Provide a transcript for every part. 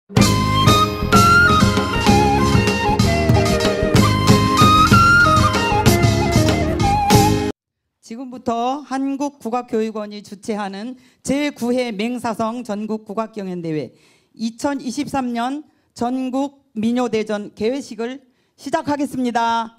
지금부터 한국국악교육원이 주최하는 제9회 맹사성 전국국악경연대회 2023년 전국민요대전 개회식을 시작하겠습니다.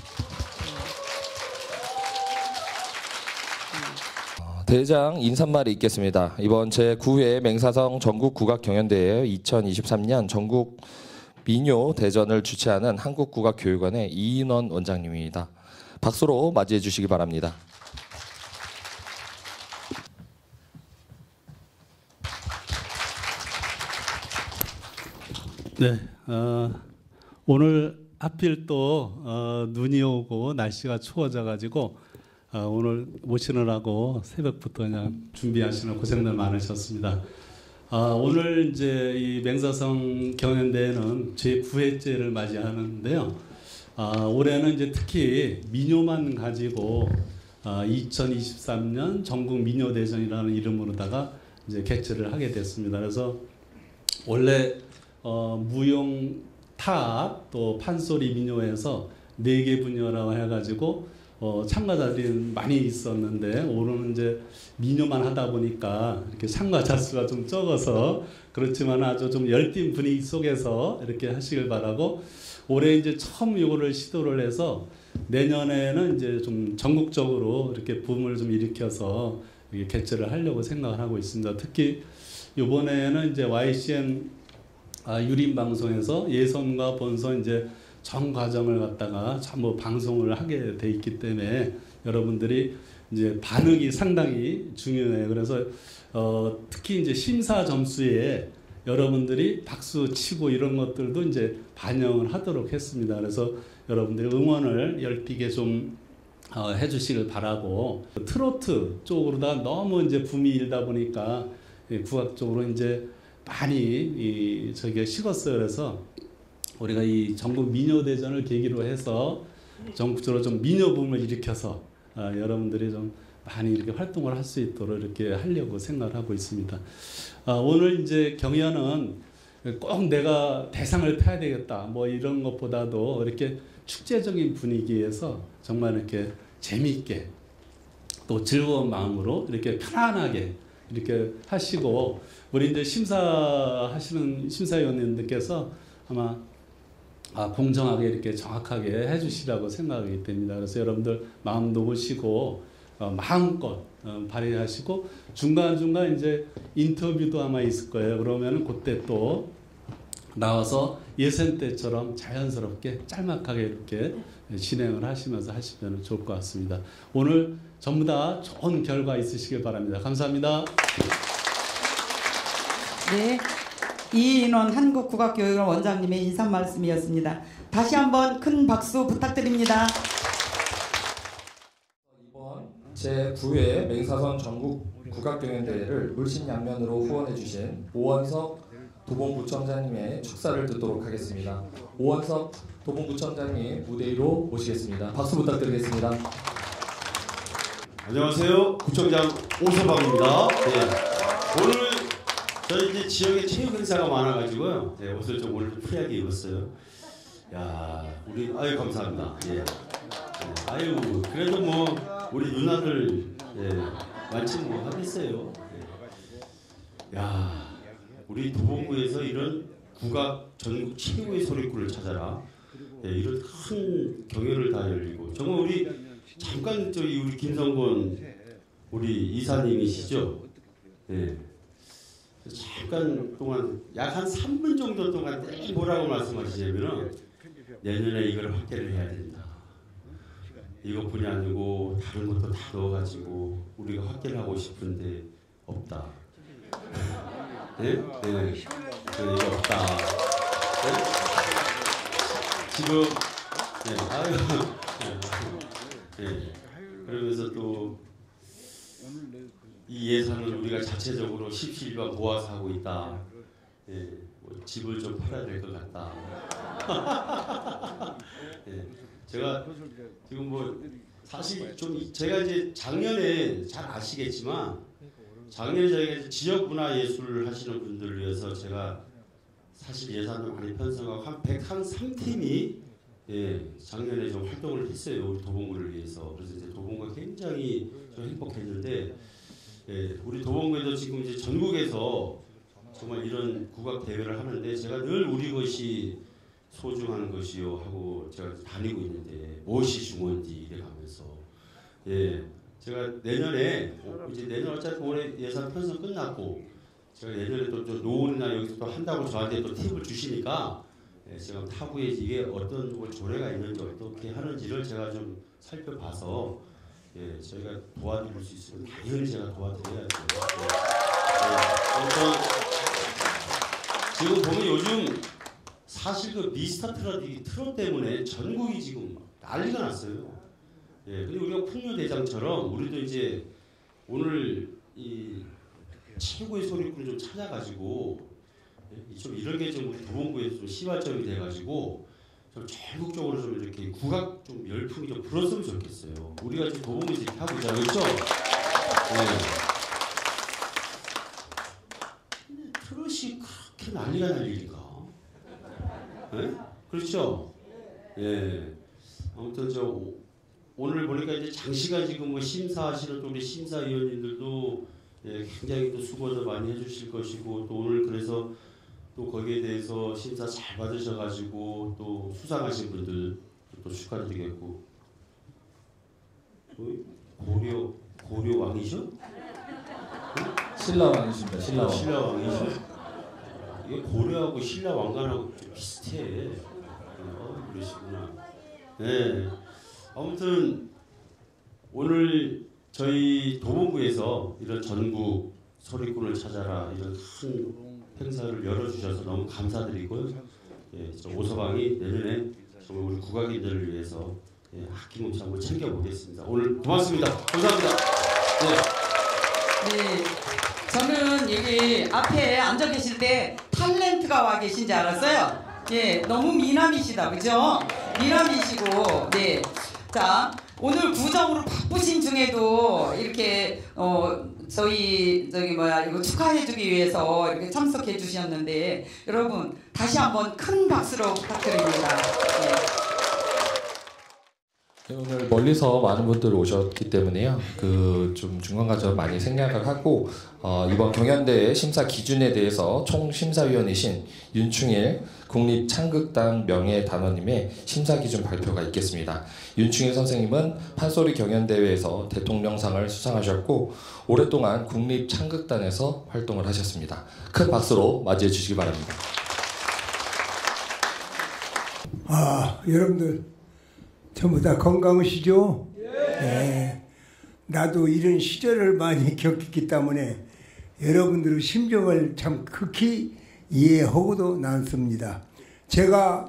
대장 인사말이 있겠습니다. 이번 제9회 맹사성 전국국악경연대회 2023년 전국 민요대전을 주최하는 한국국악교육원의 이인원 원장님입니다. 박수로 맞이해 주시기 바랍니다. 네, 오늘 하필 또 눈이 오고 날씨가 추워져가지고 오늘 모시느라고 새벽부터 그냥 준비하시는 고생들 많으셨습니다. 오늘 이제 이 맹사성 경연대회는 제9회째를 맞이하는데요. 올해는 이제 특히 민요만 가지고 2023년 전국 민요대전이라는 이름으로다가 이제 개최를 하게 됐습니다. 그래서 원래 무용, 탑, 또 판소리 민요에서 4개 분야라고 해가지고 참가자들이 많이 있었는데 올해는 이제 민요만 하다 보니까 이렇게 참가자 수가 좀 적어서 그렇지만 아주 좀 열띤 분위기 속에서 이렇게 하시길 바라고 올해 이제 처음 이거를 시도를 해서 내년에는 이제 좀 전국적으로 이렇게 붐을 좀 일으켜서 이렇게 개최를 하려고 생각을 하고 있습니다. 특히 이번에는 이제 YCN 유림 방송에서 예선과 본선 이제 전 과정을 갖다가 전부 방송을 하게 돼 있기 때문에 여러분들이 이제 반응이 상당히 중요해요. 그래서 특히 이제 심사 점수에 여러분들이 박수 치고 이런 것들도 이제 반영을 하도록 했습니다. 그래서 여러분들이 응원을 열띠게 좀 해주시길 바라고 트로트 쪽으로다 너무 이제 붐이 일다 보니까 국악 쪽으로 이제 많이 저게 식었어요. 그래서 우리가 이 전국 민요대전을 계기로 해서 전국적으로 좀 민요붐을 일으켜서 여러분들이 좀 많이 이렇게 활동을 할 수 있도록 이렇게 하려고 생각을 하고 있습니다. 오늘 이제 경연은 꼭 내가 대상을 타야 되겠다 뭐 이런 것보다도 이렇게 축제적인 분위기에서 정말 이렇게 재미있게 또 즐거운 마음으로 이렇게 편안하게 이렇게 하시고 우리 이제 심사하시는 심사위원님들께서 아마 공정하게 이렇게 정확하게 해주시라고 생각이 됩니다. 그래서 여러분들 마음 놓으시고 마음껏 발휘하시고 중간중간 이제 인터뷰도 아마 있을 거예요. 그러면은 그때 또 나와서 예선 때처럼 자연스럽게 짤막하게 이렇게 진행을 하시면서 하시면 좋을 것 같습니다. 오늘 전부 다 좋은 결과 있으시길 바랍니다. 감사합니다. 네, 이인원 한국국악교육원 원장님의 인사 말씀이었습니다. 다시 한번 큰 박수 부탁드립니다. 이번 제9회 맹사선 전국 국악경연대회를 물심양면으로 후원해 주신 오원석 도봉구청장님의 축사를 듣도록 하겠습니다. 오원석 도봉구청장님 무대 위로 모시겠습니다. 박수 부탁드리겠습니다. 안녕하세요. 구청장 오서방입니다. 네. 오늘 저희 이제 지역에 체육 행사가 많아가지고요. 네, 옷을 좀 오늘 프리하게 입었어요. 야, 우리 아유 감사합니다. 예. 네, 아유 그래도 뭐 우리 누나들 예, 많지 뭐 하겠어요. 예. 야, 우리 도봉구에서 이런 국악 전국 최고의 소리꾼을 찾아라. 예, 이런 큰 경연을 다 열리고 정말 우리 잠깐 저희 우리 김성곤 우리 이사님이시죠? 예. 잠깐 동안 약 한 3분 정도 동안 뭐라고 말씀하시냐면은 내년에 이걸 확대를 해야 된다. 이것뿐이 아니고 다른 것도 다 넣어가지고 우리가 확대를 하고 싶은데 없다. 네? 네. 이거 없다. 네? 지금 네. 아유. 네. 그러면서 또 이 예산을 우리가 자체적으로 십시일반 모아서 하고 있다. 예, 뭐 집을 좀 팔아야 될 것 같다. 예, 제가 지금 뭐 사실 좀 제가 이제 작년에 잘 아시겠지만 작년에 저희가 지역 문화 예술을 하시는 분들을 위해서 제가 사실 예산을 많이 편성하고 한 103팀이 예, 작년에 좀 활동을 했어요. 우리 도봉구를 위해서. 그래서 이제 도봉구가 굉장히 좀 행복했는데 예, 우리 도봉구에도 지금 이제 전국에서 정말 이런 국악 대회를 하는데 제가 늘 우리 것이 소중한 것이요 하고 제가 다니고 있는데 무엇이 중요한지 이래 가면서 예, 제가 내년에 이제 내년 어차피 올해 예산 편성 끝났고 제가 내년에 또 노원이나 여기서 또 한다고 저한테 또 팁을 주시니까 예, 제가 타구에 이게 어떤 뭐 조례가 있는지 어떻게 하는지를 제가 좀 살펴봐서 예, 저희가 도와드릴 수 있으면 당연히 제가 도와드려야죠. 지금 보면 요즘 사실 그 미스터 트롯 때문에 전국이 지금 난리가 났어요. 예, 근데 우리가 풍요 대장처럼 우리도 이제 오늘 이 최고의 소리꾼을 좀 찾아가지고 좀 이런 게 좀 우리 도봉구에서 좀 시발점이 돼가지고 좀 전국적으로 좀 이렇게 국악 좀 열풍이 좀 불었으면 좋겠어요. 우리가 지금 도봉구에서 이렇게 하고 있잖아요, 그렇죠? 네. 트롯이 그렇게 난리가 날 일인가? 네? 그렇죠? 예. 아무튼 저 오늘 보니까 이제 장시간 지금 뭐 심사하시는 또 우리 심사위원님들도 예, 굉장히 또 수고도 많이 해주실 것이고 또 오늘 그래서 또 거기에 대해서 심사 잘 받으셔가지고 또 수상하신 분들 또 축하드리겠고 고려 왕이죠? 신라왕이십니다. 신라왕. 신라 왕이죠? 이게 고려하고 신라 왕관하고 좀 비슷해. 그러시구나. 네. 아무튼 오늘 저희 도봉구에서 이런 전국 소리꾼을 찾아라 이런 큰 행사를 열어주셔서 너무 감사드리고요. 예, 저 오서방이 내년에 정말 우리 국악인들을 위해서 예, 아낌없이 한번 챙겨보겠습니다. 오늘 고맙습니다. 감사합니다. 네, 저는 여기 앞에 앉아 계실 때 탤런트가 와 계신 줄 알았어요. 예, 너무 미남이시다, 그죠? 미남이시고, 네. 자, 오늘 구정으로 바쁘신 중에도 이렇게 이거 축하해주기 위해서 이렇게 참석해 주셨는데 여러분 다시 한번 큰 박수로 부탁드립니다. 네. 오늘 멀리서 많은 분들 오셨기 때문에요. 좀 중간 과정 많이 생략을 하고 이번 경연대회 심사 기준에 대해서 총 심사위원이신 윤충일 국립창극단 명예단원님의 심사 기준 발표가 있겠습니다. 윤충일 선생님은 판소리 경연대회에서 대통령상을 수상하셨고 오랫동안 국립창극단에서 활동을 하셨습니다. 큰 박수로 맞이해 주시기 바랍니다. 여러분들 전부 다 건강하시죠? 네. 나도 이런 시절을 많이 겪었기 때문에 여러분들의 심정을 참 극히 이해하고도 남습니다. 제가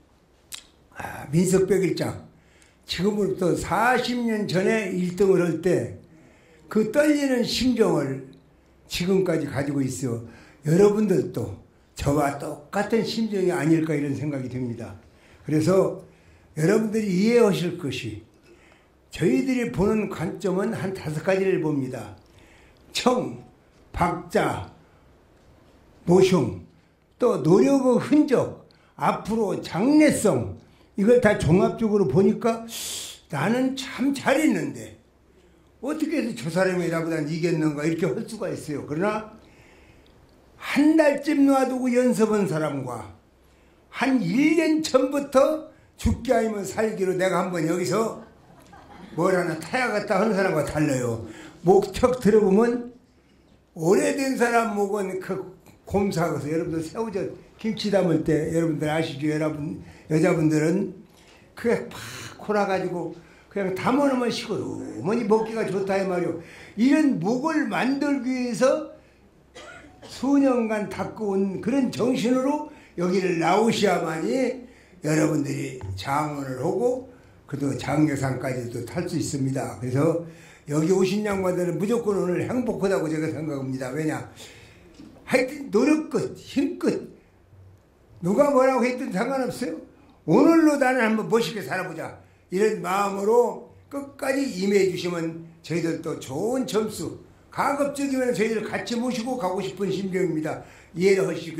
민석백일장 지금부터 40년 전에 1등을 할 때 그 떨리는 심정을 지금까지 가지고 있어 여러분들도 저와 똑같은 심정이 아닐까 이런 생각이 듭니다. 그래서 여러분들이 이해하실 것이 저희들이 보는 관점은 한 5가지를 봅니다. 청, 박자, 모숑, 또 노력의 흔적, 앞으로 장래성 이걸 다 종합적으로 보니까 나는 참 잘했는데 어떻게 해서 저 사람이 나보다 이겼는가 이렇게 할 수가 있어요. 그러나 한 달쯤 놔두고 연습한 사람과 한 1년 전부터 죽기 아니면 살기로 내가 한번 여기서 뭘 하나 타야겠다 하는 사람과 달라요. 목척 들어보면 오래된 사람 목은 그 곰사가서 여러분들 새우젓 김치 담을 때 여러분들 아시죠? 여자분들은 그게 팍 골아가지고 그냥 담아놓으면 시끄러우머니 먹기가 좋다 이 말이요. 이런 목을 만들기 위해서 수년간 닦아온 그런 정신으로 여기를 나오셔야만이 여러분들이 장원을 하고 그도 장려상까지도 탈 수 있습니다. 그래서 여기 오신 양반들은 무조건 오늘 행복하다고 제가 생각합니다. 왜냐? 하여튼 노력 끝, 힘 끝. 누가 뭐라고 했든 상관없어요. 오늘로 나는 한번 멋있게 살아보자. 이런 마음으로 끝까지 임해 주시면 저희들도 좋은 점수, 가급적이면 저희들 같이 모시고 가고 싶은 심정입니다. 이해를 하시기를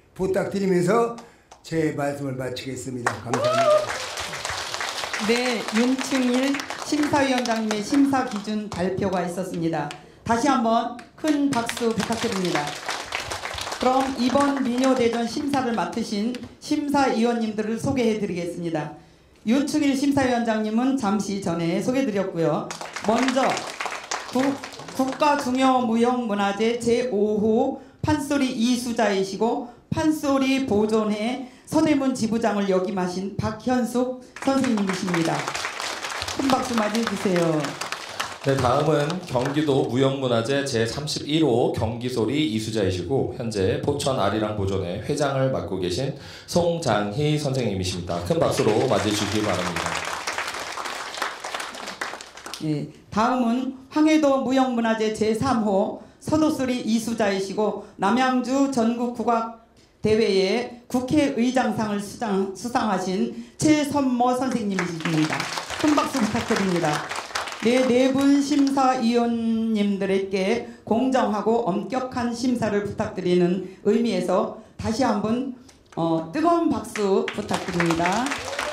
부탁드리면서 제 말씀을 마치겠습니다. 감사합니다. 네, 윤충일 심사위원장님의 심사 기준 발표가 있었습니다. 다시 한번 큰 박수 부탁드립니다. 그럼 이번 미녀대전 심사를 맡으신 심사위원님들을 소개해드리겠습니다. 윤충일 심사위원장님은 잠시 전에 소개드렸고요. 먼저 국가중요무형문화재 제5호 판소리 이수자이시고 판소리 보존회 서대문 지부장을 역임하신 박현숙 선생님이십니다. 큰 박수 맞이해주세요. 네, 다음은 경기도 무형문화재 제31호 경기소리 이수자이시고 현재 포천 아리랑 보존회 회장을 맡고 계신 송장희 선생님이십니다. 큰 박수로 맞이해 주시기 바랍니다. 예, 다음은 황해도 무형문화재 제3호 서도소리 이수자이시고 남양주 전국국악대회의 국회의장상을 수상하신 최선모 선생님이십니다. 큰 박수 부탁드립니다. 네 분 심사위원님들에게 공정하고 엄격한 심사를 부탁드리는 의미에서 다시 한번 뜨거운 박수 부탁드립니다.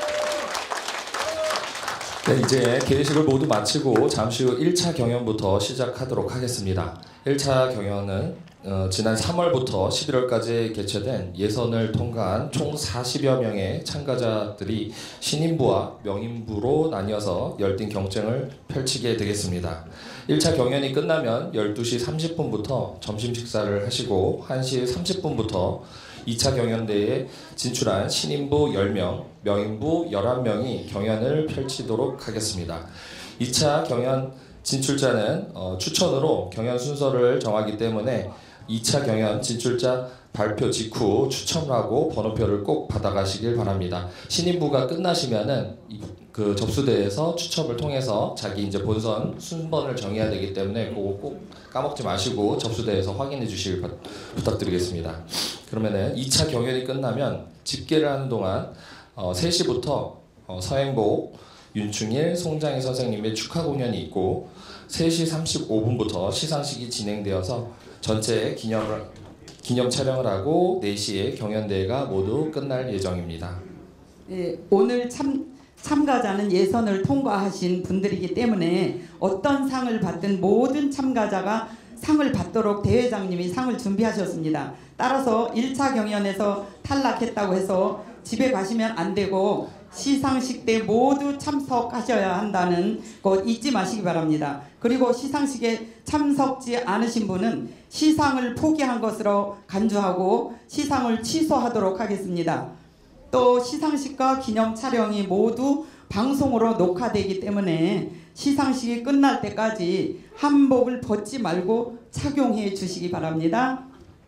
네, 이제 개회식을 모두 마치고 잠시 후 1차 경연부터 시작하도록 하겠습니다. 1차 경연은 지난 3월부터 11월까지 개최된 예선을 통과한 총 40여 명의 참가자들이 신인부와 명인부로 나뉘어서 열띤 경쟁을 펼치게 되겠습니다. 1차 경연이 끝나면 12시 30분부터 점심 식사를 하시고 1시 30분부터 2차 경연대에 진출한 신인부 10명, 명인부 11명이 경연을 펼치도록 하겠습니다. 2차 경연 진출자는 추천으로 경연 순서를 정하기 때문에 2차 경연 진출자 발표 직후 추첨을 하고 번호표를 꼭 받아가시길 바랍니다. 신인부가 끝나시면은 그 접수대에서 추첨을 통해서 자기 이제 본선 순번을 정해야 되기 때문에 그거 꼭 까먹지 마시고 접수대에서 확인해 주시길 부탁드리겠습니다. 그러면은 2차 경연이 끝나면 집계를 하는 동안 3시부터 서행복, 윤충일, 송장희 선생님의 축하 공연이 있고 3시 35분부터 시상식이 진행되어서 전체 기념 촬영을 하고 4시에 경연대회가 모두 끝날 예정입니다. 예, 오늘 참가자는 예선을 통과하신 분들이기 때문에 어떤 상을 받든 모든 참가자가 상을 받도록 대회장님이 상을 준비하셨습니다. 따라서 1차 경연에서 탈락했다고 해서 집에 가시면 안 되고 시상식 때 모두 참석하셔야 한다는 것 잊지 마시기 바랍니다. 그리고 시상식에 참석지 않으신 분은 시상을 포기한 것으로 간주하고 시상을 취소하도록 하겠습니다. 또 시상식과 기념 촬영이 모두 방송으로 녹화되기 때문에 시상식이 끝날 때까지 한복을 벗지 말고 착용해 주시기 바랍니다.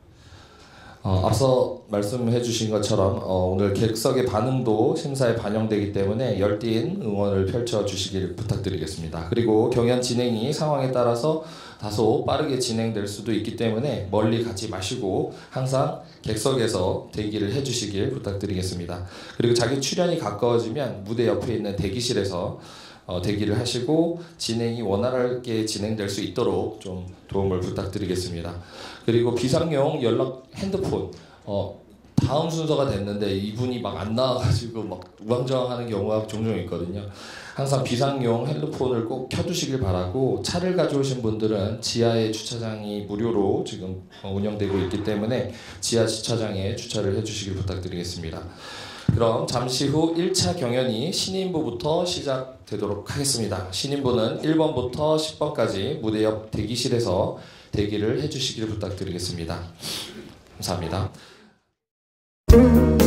앞서 말씀해 주신 것처럼 오늘 객석의 반응도 심사에 반영되기 때문에 열띤 응원을 펼쳐 주시길 부탁드리겠습니다. 그리고 경연 진행이 상황에 따라서 다소 빠르게 진행될 수도 있기 때문에 멀리 가지 마시고 항상 객석에서 대기를 해 주시길 부탁드리겠습니다. 그리고 자기 출연이 가까워지면 무대 옆에 있는 대기실에서 대기를 하시고 진행이 원활하게 진행될 수 있도록 좀 도움을 부탁드리겠습니다. 그리고 비상용 연락 핸드폰 다음 순서가 됐는데 이분이 막 안 나와가지고 막 우왕좌왕하는 경우가 종종 있거든요. 항상 비상용 핸드폰을 꼭 켜두시길 바라고 차를 가져오신 분들은 지하에 주차장이 무료로 지금 운영되고 있기 때문에 지하 주차장에 주차를 해주시길 부탁드리겠습니다. 그럼 잠시 후 1차 경연이 신인부부터 시작되도록 하겠습니다. 신인부는 1번부터 10번까지 무대 옆 대기실에서 대기를 해주시길 부탁드리겠습니다. 감사합니다.